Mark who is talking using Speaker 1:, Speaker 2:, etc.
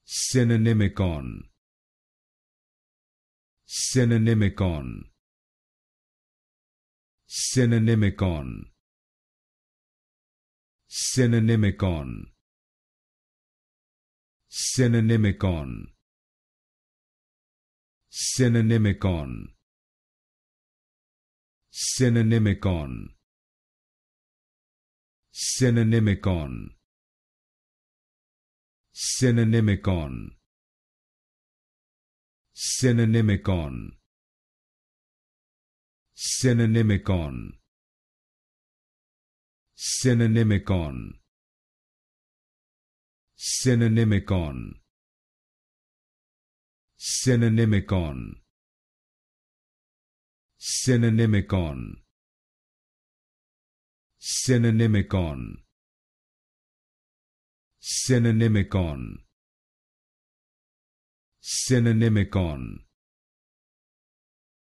Speaker 1: Synonymicon. Synonymicon. Synonymicon. Synonymicon. Synonymicon. Synonymicon. Synonymicon. Synonymicon. Synonymicon. Synonymicon. Synonymicon. Synonymicon. Synonymicon. Synonymicon. Synonymicon. Synonymicon. Synonymicon. Synonymicon.